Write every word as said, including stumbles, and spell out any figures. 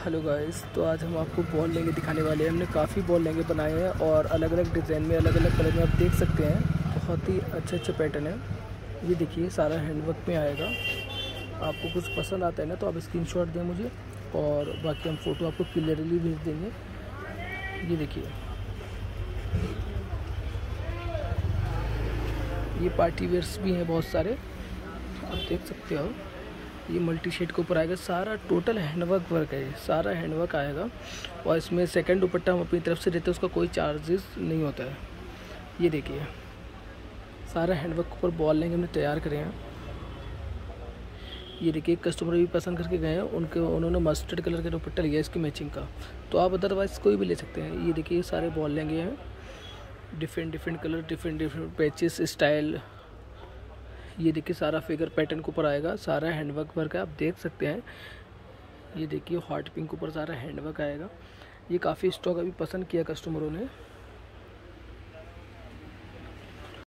Hello guys, तो आज हम आपको बॉल लहंगे दिखाने वाले हैं। हमने काफ़ी बॉल लहंगे बनाए हैं और अलग अलग डिज़ाइन में, अलग अलग कलर में आप देख सकते हैं। बहुत ही अच्छे अच्छे पैटर्न है। ये देखिए, सारा हैंडवर्क में आएगा। आपको कुछ पसंद आता है ना, तो आप स्क्रीनशॉट दें मुझे और बाकी हम फ़ोटो आपको क्लियरली भेज देंगे। ये देखिए, ये पार्टी वेयर्स भी हैं बहुत सारे, आप देख सकते हो। ये मल्टी शेड के ऊपर आएगा, सारा टोटल हैंडवर्क वर्क है, ये सारा हैंडवर्क आएगा। और इसमें सेकंड दुपट्टा हम अपनी तरफ से देते हैं, उसका कोई चार्जेस नहीं होता है। ये देखिए, सारा हैंडवर्क के ऊपर बॉल लहंगे हमने तैयार करे हैं। ये देखिए, कस्टमर भी पसंद करके गए हैं, उनके उन्होंने मस्टर्ड कलर का दुपट्टा लिया इसकी मैचिंग का, तो आप अदरवाइज़ कोई भी ले सकते हैं। ये देखिए, सारे बॉल लहंगे हैं, different different colour, different different patches style. ये देखिए, सारा फिगर पैटर्न के ऊपर आएगा, सारा हैंडवर्क वर्क है, आप देख सकते हैं। ये देखिए, हॉट पिंक के ऊपर सारा हैंडवर्क आएगा। ये काफ़ी स्टॉक अभी पसंद किया कस्टमरों ने।